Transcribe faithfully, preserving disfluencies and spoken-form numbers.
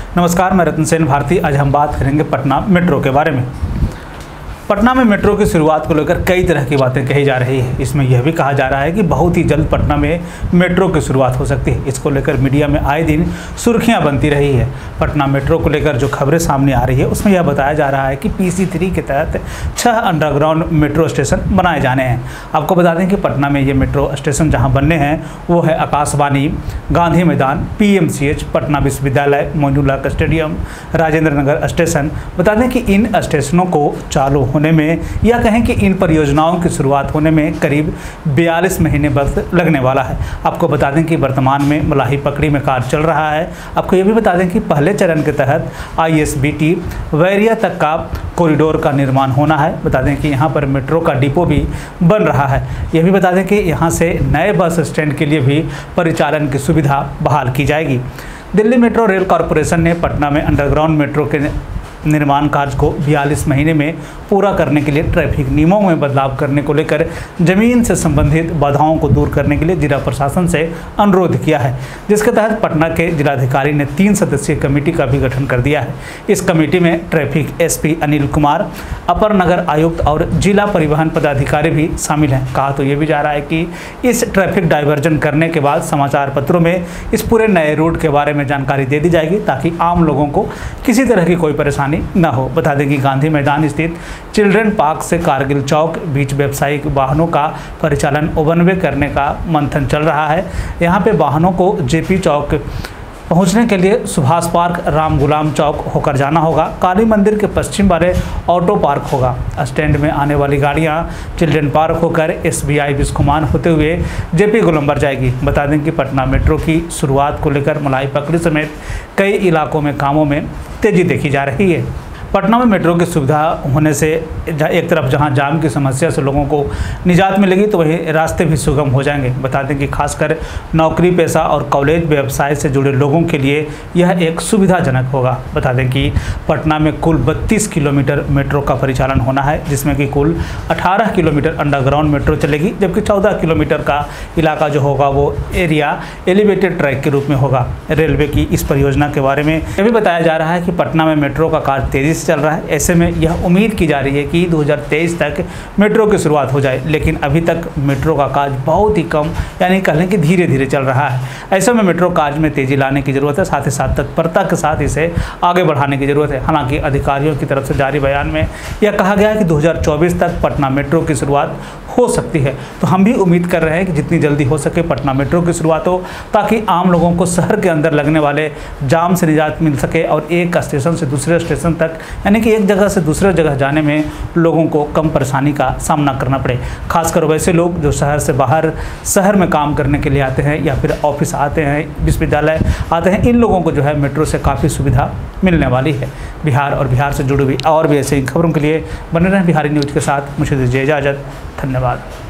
नमस्कार, मैं रतन सेन भारती। आज हम बात करेंगे पटना मेट्रो के बारे में। पटना में मेट्रो की शुरुआत को लेकर कई तरह की बातें कही जा रही है। इसमें यह भी कहा जा रहा है कि बहुत ही जल्द पटना में मेट्रो की शुरुआत हो सकती है। इसको लेकर मीडिया में आए दिन सुर्खियां बनती रही है। पटना मेट्रो को लेकर जो खबरें सामने आ रही है उसमें यह बताया जा रहा है कि पी सी थ्री के तहत छह अंडरग्राउंड मेट्रो स्टेशन बनाए जाने हैं। आपको बता दें कि पटना में ये मेट्रो स्टेशन जहाँ बनने हैं वो है Akashvani, Gandhi Maidan, P M C H, Patna विश्वविद्यालय, मोइनुलहक स्टेडियम, राजेंद्र नगर स्टेशन। बता दें कि इन स्टेशनों को चालू होने में या कहें कि इन परियोजनाओं की शुरुआत होने में करीब बयालीस महीने वक्त लगने वाला है। आपको बता दें कि वर्तमान में मलाई पकड़ी में कार्य चल रहा है। आपको यह भी बता दें कि पहले चरण के तहत I S B T Bairiya तक का कॉरिडोर का निर्माण होना है। बता दें कि यहाँ पर मेट्रो का डिपो भी बन रहा है। यह भी बता दें कि यहाँ से नए बस स्टैंड के लिए भी परिचालन की सुविधा बहाल की जाएगी। दिल्ली मेट्रो रेल कॉरपोरेशन ने पटना में अंडरग्राउंड मेट्रो के निर्माण कार्य को बयालीस महीने में पूरा करने के लिए ट्रैफिक नियमों में बदलाव करने को लेकर जमीन से संबंधित बाधाओं को दूर करने के लिए जिला प्रशासन से अनुरोध किया है, जिसके तहत पटना के जिलाधिकारी ने तीन सदस्यीय कमेटी का भी गठन कर दिया है। इस कमेटी में traffic S P Anil Kumar, अपर नगर आयुक्त और जिला परिवहन पदाधिकारी भी शामिल हैं। कहा तो ये भी जा रहा है कि इस ट्रैफिक डाइवर्जन करने के बाद समाचार पत्रों में इस पूरे नए रूट के बारे में जानकारी दे दी जाएगी ताकि आम लोगों को किसी तरह की कोई परेशानी न हो। बता दें कि गांधी मैदान स्थित चिल्ड्रन पार्क से कारगिल चौक बीच व्यावसायिक वाहनों का परिचालन वन वे करने का मंथन चल रहा है। यहाँ पे वाहनों को जे पी चौक पहुँचने के लिए सुभाष पार्क, राम गुलाम चौक होकर जाना होगा। काली मंदिर के पश्चिम वाले ऑटो पार्क होगा। स्टैंड में आने वाली गाड़ियाँ चिल्ड्रन पार्क होकर एस बी आई बिस्कुमान होते हुए जे पी गोलंबर जाएगी। बता दें कि पटना मेट्रो की शुरुआत को लेकर मलाई पकड़ी समेत कई इलाकों में कामों में तेजी देखी जा रही है। पटना में मेट्रो की सुविधा होने से एक तरफ जहां जाम की समस्या से लोगों को निजात मिलेगी तो वहीं रास्ते भी सुगम हो जाएंगे। बता दें कि खासकर नौकरी पेशा और कॉलेज व्यवसाय से जुड़े लोगों के लिए यह एक सुविधाजनक होगा। बता दें कि पटना में कुल बत्तीस किलोमीटर मेट्रो का परिचालन होना है, जिसमें कि कुल अठारह किलोमीटर अंडरग्राउंड मेट्रो चलेगी, जबकि चौदह किलोमीटर का इलाका जो होगा वो एरिया एलिवेटेड ट्रैक के रूप में होगा। रेलवे की इस परियोजना के बारे में यह भी बताया जा रहा है कि पटना में मेट्रो का कार्य तेजी चल रहा है। ऐसे में यह उम्मीद की जा रही है कि दो हज़ार तेईस तक मेट्रो की शुरुआत हो जाए, लेकिन अभी तक मेट्रो का कार्य बहुत ही कम यानी कह लें कि धीरे धीरे चल रहा है। ऐसे में मेट्रो कार्य में तेजी लाने की जरूरत है, साथ ही साथ तत्परता के साथ इसे आगे बढ़ाने की जरूरत है। हालांकि अधिकारियों की तरफ से जारी बयान में यह कहा गया है कि दो हज़ार चौबीस तक पटना मेट्रो की शुरुआत हो सकती है। तो हम भी उम्मीद कर रहे हैं कि जितनी जल्दी हो सके पटना मेट्रो की शुरुआत हो, ताकि आम लोगों को शहर के अंदर लगने वाले जाम से निजात मिल सके और एक स्टेशन से दूसरे स्टेशन तक यानी कि एक जगह से दूसरे जगह जाने में लोगों को कम परेशानी का सामना करना पड़े। खासकर वैसे लोग जो शहर से बाहर शहर में काम करने के लिए आते हैं या फिर ऑफिस आते हैं, विश्वविद्यालय आते हैं, इन लोगों को जो है मेट्रो से काफ़ी सुविधा मिलने वाली है। बिहार और बिहार से जुड़ी हुई और भी ऐसे खबरों के लिए बने रहें बिहारी न्यूज़ के साथ। मुझे दीजिए इजाज़त। धन्यवाद।